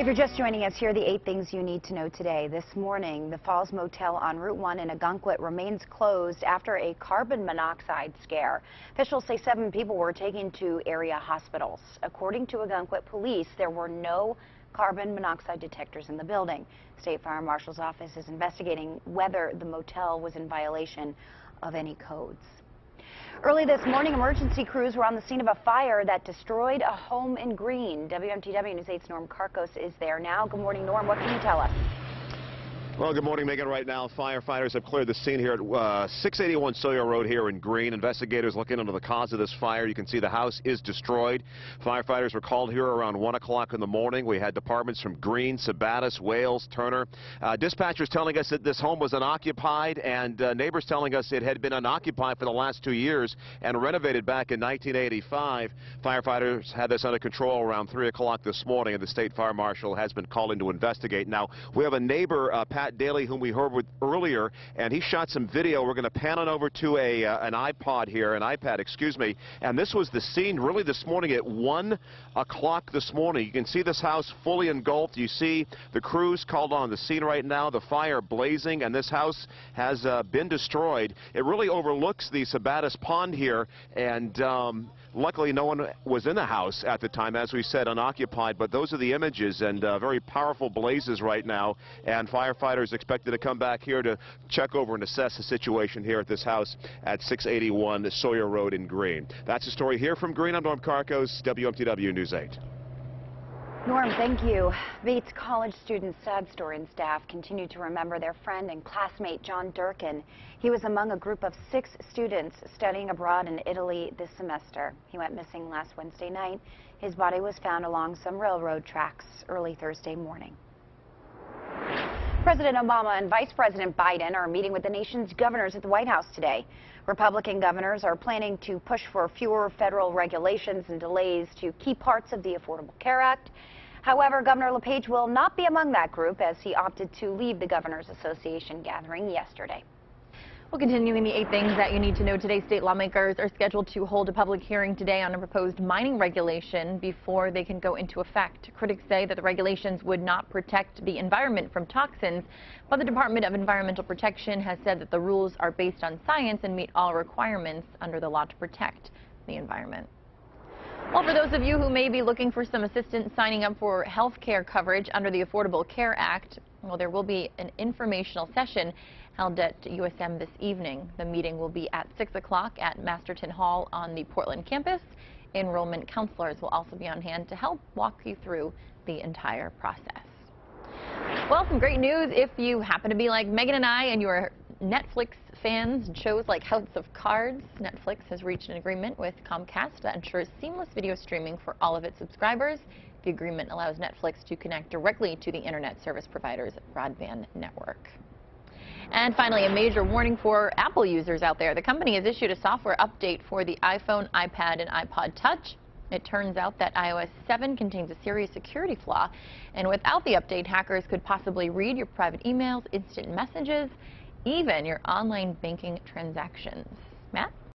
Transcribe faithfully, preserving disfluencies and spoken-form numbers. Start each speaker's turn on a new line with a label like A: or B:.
A: you're just joining us, here are the eight things you need to know today. This morning, the Falls Motel on Route one in Ogunquit remains closed after a carbon monoxide scare. Officials say seven people were taken to area hospitals. According to Ogunquit police, there were no carbon monoxide detectors in the building. State Fire Marshal's office is investigating whether the motel was in violation of any codes. Early this morning, emergency crews were on the scene of a fire that destroyed a home in Greene. W M T W News eight's Norm Karkos is there now. Good morning, Norm. What can you tell us?
B: Well, good morning, Megan. Right now, firefighters have cleared the scene here at uh, six eighty-one Sawyer Road here in Greene. Investigators looking into the cause of this fire. You can see the house is destroyed. Firefighters were called here around one o'clock in the morning. We had departments from Greene, Sabattis, Wales, Turner. Uh, dispatchers telling us that this home was unoccupied, and uh, neighbors telling us it had been unoccupied for the last two years and renovated back in nineteen eighty-five. Firefighters had this under control around three o'clock this morning, and the State Fire Marshal has been called in to investigate. Now, we have a neighbor, uh, Pat Daly, whom we heard with earlier, and he shot some video. We're going to pan on over to a uh, an iPod here, an iPad, excuse me, and this was the scene really this morning at one o'clock this morning. You can see this house fully engulfed. You see the crews called on the scene right now, the fire blazing, and this house has uh, been destroyed. It really overlooks the Sabattis Pond here, and um, luckily no one was in the house at the time, as we said, unoccupied, but those are the images, and uh, very powerful blazes right now, and firefighters expected to come back here to check over and assess the situation here at this house at six eighty-one Sawyer Road in Greene. That's the story here from Greene. I'm Norm Karkos, W M T W News eight.
A: Norm, thank you. Bates College students, sad story, and staff continue to remember their friend and classmate John Durkin. He was among a group of six students studying abroad in Italy this semester. He went missing last Wednesday night. His body was found along some railroad tracks early Thursday morning. President Obama and Vice President Biden are meeting with the nation's governors at the White House today. Republican governors are planning to push for fewer federal regulations and delays to key parts of the Affordable Care Act. However, Governor LePage will not be among that group, as he opted to leave the Governors Association gathering yesterday.
C: Well, continuing the eight things that you need to know today, state lawmakers are scheduled to hold a public hearing today on a proposed mining regulation before they can go into effect. Critics say that the regulations would not protect the environment from toxins, but the Department of Environmental Protection has said that the rules are based on science and meet all requirements under the law to protect the environment. Well, for those of you who may be looking for some assistance signing up for health care coverage under the Affordable Care Act, well, there will be an informational session held at U S M this evening. The meeting will be at six o'clock at Masterton Hall on the Portland campus. Enrollment counselors will also be on hand to help walk you through the entire process. Well, some great news if you happen to be like Megan and I and you're Netflix fans and shows like House of Cards. Netflix has reached an agreement with Comcast that ensures seamless video streaming for all of its subscribers. The agreement allows Netflix to connect directly to the internet service provider's broadband network. And finally, a major warning for Apple users out there. The company has issued a software update for the iPhone, iPad, and iPod Touch. It turns out that i O S seven contains a serious security flaw, and without the update, hackers could possibly read your private emails, instant messages, even your online banking transactions. Matt?